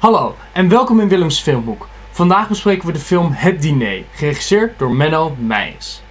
Hallo en welkom in Willems Filmhoek. Vandaag bespreken we de film Het Diner, geregisseerd door Menno Meijers.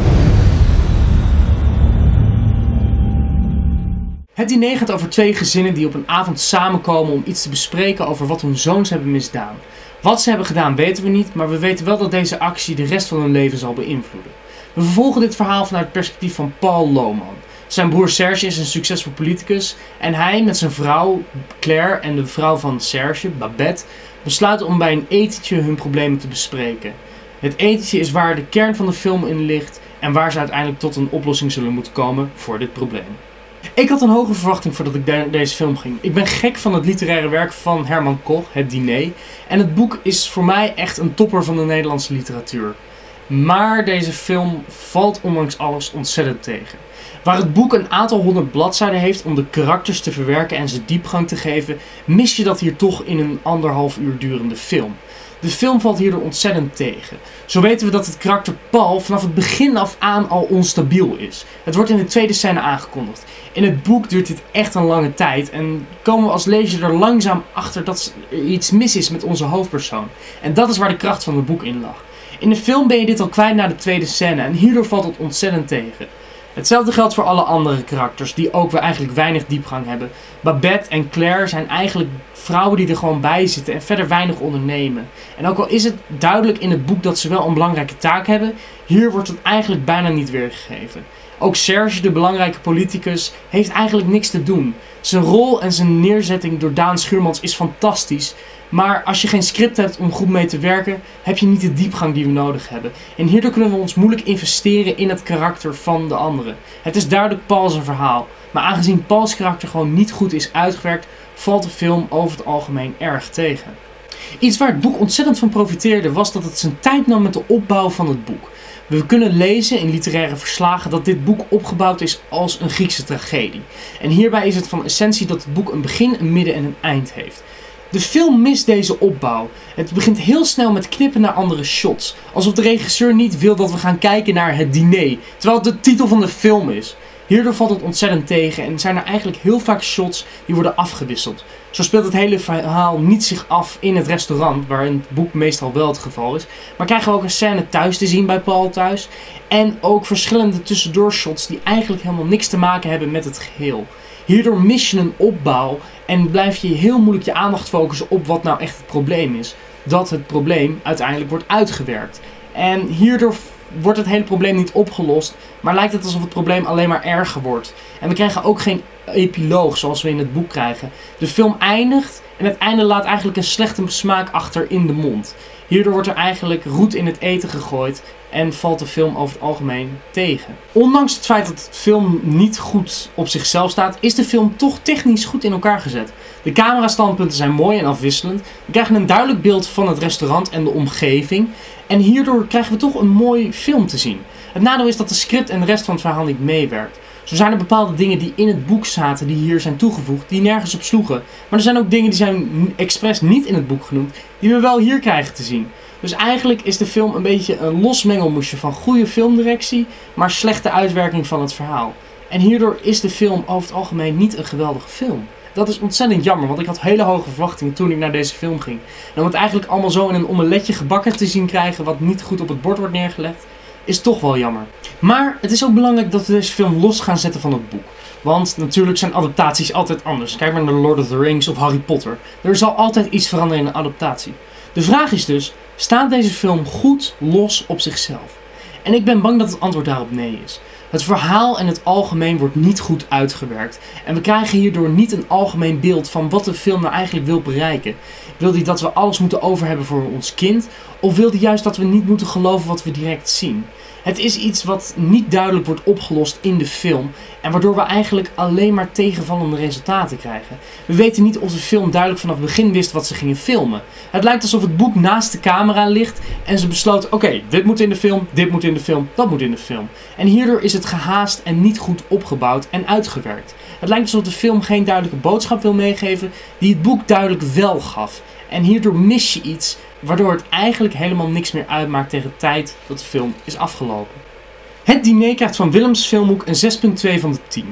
Het diner gaat over twee gezinnen die op een avond samenkomen om iets te bespreken over wat hun zoons hebben misdaan. Wat ze hebben gedaan weten we niet, maar we weten wel dat deze actie de rest van hun leven zal beïnvloeden. We vervolgen dit verhaal vanuit het perspectief van Paul Lohman. Zijn broer Serge is een succesvol politicus en hij met zijn vrouw Claire en de vrouw van Serge, Babette, besluiten om bij een etentje hun problemen te bespreken. Het etentje is waar de kern van de film in ligt en waar ze uiteindelijk tot een oplossing zullen moeten komen voor dit probleem. Ik had een hoge verwachting voordat ik naar deze film ging. Ik ben gek van het literaire werk van Herman Koch, Het Diner. En het boek is voor mij echt een topper van de Nederlandse literatuur. Maar deze film valt ondanks alles ontzettend tegen. Waar het boek een aantal 100 bladzijden heeft om de karakters te verwerken en ze diepgang te geven, mis je dat hier toch in een 1,5 uur durende film. De film valt hierdoor ontzettend tegen. Zo weten we dat het karakter Paul vanaf het begin af aan al onstabiel is. Het wordt in de tweede scène aangekondigd. In het boek duurt dit echt een lange tijd en komen we als lezer er langzaam achter dat er iets mis is met onze hoofdpersoon. En dat is waar de kracht van het boek in lag. In de film ben je dit al kwijt na de tweede scène en hierdoor valt het ontzettend tegen. Hetzelfde geldt voor alle andere karakters die ook weer eigenlijk weinig diepgang hebben. Babette en Claire zijn eigenlijk vrouwen die er gewoon bij zitten en verder weinig ondernemen. En ook al is het duidelijk in het boek dat ze wel een belangrijke taak hebben, hier wordt het eigenlijk bijna niet weergegeven. Ook Serge, de belangrijke politicus, heeft eigenlijk niks te doen. Zijn rol en zijn neerzetting door Daan Schuurmans is fantastisch. Maar als je geen script hebt om goed mee te werken, heb je niet de diepgang die we nodig hebben. En hierdoor kunnen we ons moeilijk investeren in het karakter van de anderen. Het is duidelijk Paul zijn verhaal. Maar aangezien Pauls karakter gewoon niet goed is uitgewerkt, valt de film over het algemeen erg tegen. Iets waar het boek ontzettend van profiteerde was dat het zijn tijd nam met de opbouw van het boek. We kunnen lezen in literaire verslagen dat dit boek opgebouwd is als een Griekse tragedie. En hierbij is het van essentie dat het boek een begin, een midden en een eind heeft. De film mist deze opbouw. Het begint heel snel met knippen naar andere shots. Alsof de regisseur niet wil dat we gaan kijken naar het diner, terwijl het de titel van de film is. Hierdoor valt het ontzettend tegen en zijn er eigenlijk heel vaak shots die worden afgewisseld. Zo speelt het hele verhaal niet zich af in het restaurant, waar in het boek meestal wel het geval is. Maar krijgen we ook een scène thuis te zien bij Paul thuis. En ook verschillende tussendoor-shots die eigenlijk helemaal niks te maken hebben met het geheel. Hierdoor mis je een opbouw en blijf je heel moeilijk je aandacht focussen op wat nou echt het probleem is. Dat het probleem uiteindelijk wordt uitgewerkt. En hierdoor wordt het hele probleem niet opgelost, maar lijkt het alsof het probleem alleen maar erger wordt. En we krijgen ook geen epiloog zoals we in het boek krijgen. De film eindigt en het einde laat eigenlijk een slechte smaak achter in de mond. Hierdoor wordt er eigenlijk roet in het eten gegooid en valt de film over het algemeen tegen. Ondanks het feit dat de film niet goed op zichzelf staat, is de film toch technisch goed in elkaar gezet. De camerastandpunten zijn mooi en afwisselend. We krijgen een duidelijk beeld van het restaurant en de omgeving. En hierdoor krijgen we toch een mooi film te zien. Het nadeel is dat de script en de rest van het verhaal niet meewerkt. Zo zijn er bepaalde dingen die in het boek zaten, die hier zijn toegevoegd, die nergens op sloegen. Maar er zijn ook dingen die zijn expres niet in het boek genoemd, die we wel hier krijgen te zien. Dus eigenlijk is de film een beetje een los mengelmoesje van goede filmdirectie, maar slechte uitwerking van het verhaal. En hierdoor is de film over het algemeen niet een geweldige film. Dat is ontzettend jammer, want ik had hele hoge verwachtingen toen ik naar deze film ging. En om het eigenlijk allemaal zo in een omeletje gebakken te zien krijgen, wat niet goed op het bord wordt neergelegd, is toch wel jammer. Maar het is ook belangrijk dat we deze film los gaan zetten van het boek. Want natuurlijk zijn adaptaties altijd anders. Kijk maar naar Lord of the Rings of Harry Potter. Er zal altijd iets veranderen in een adaptatie. De vraag is dus, staat deze film goed los op zichzelf? En ik ben bang dat het antwoord daarop nee is. Het verhaal in het algemeen wordt niet goed uitgewerkt. En we krijgen hierdoor niet een algemeen beeld van wat de film nou eigenlijk wil bereiken. Wil hij dat we alles moeten over hebben voor ons kind? Of wil hij juist dat we niet moeten geloven wat we direct zien? Het is iets wat niet duidelijk wordt opgelost in de film en waardoor we eigenlijk alleen maar tegenvallende resultaten krijgen. We weten niet of de film duidelijk vanaf het begin wist wat ze gingen filmen. Het lijkt alsof het boek naast de camera ligt en ze besloten, oké, dit moet in de film, dit moet in de film, dat moet in de film. En hierdoor is het gehaast en niet goed opgebouwd en uitgewerkt. Het lijkt alsof de film geen duidelijke boodschap wil meegeven die het boek duidelijk wel gaf. En hierdoor mis je iets waardoor het eigenlijk helemaal niks meer uitmaakt tegen de tijd dat de film is afgelopen. Het Diner krijgt van Willems Filmhoek een 6,2 van de 10.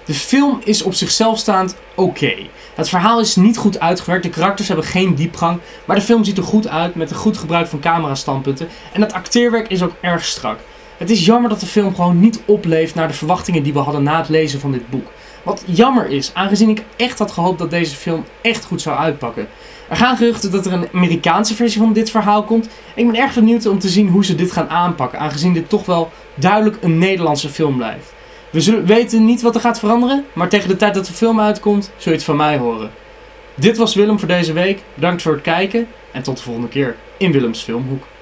De film is op zichzelf staand oké. Het verhaal is niet goed uitgewerkt, de karakters hebben geen diepgang, maar de film ziet er goed uit met een goed gebruik van camerastandpunten en het acteerwerk is ook erg strak. Het is jammer dat de film gewoon niet opleeft naar de verwachtingen die we hadden na het lezen van dit boek. Wat jammer is, aangezien ik echt had gehoopt dat deze film echt goed zou uitpakken. Er gaan geruchten dat er een Amerikaanse versie van dit verhaal komt. Ik ben erg benieuwd om te zien hoe ze dit gaan aanpakken, aangezien dit toch wel duidelijk een Nederlandse film blijft. We weten niet wat er gaat veranderen, maar tegen de tijd dat de film uitkomt, zul je het van mij horen. Dit was Willem voor deze week, bedankt voor het kijken en tot de volgende keer in Willems Filmhoek.